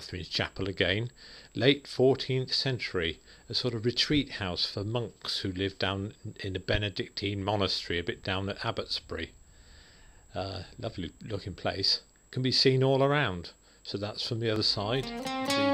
Westminster Chapel again, late 14th century, a sort of retreat house for monks who lived down in a Benedictine monastery a bit down at Abbotsbury. Lovely looking place, can be seen all around. So that's from the other side, the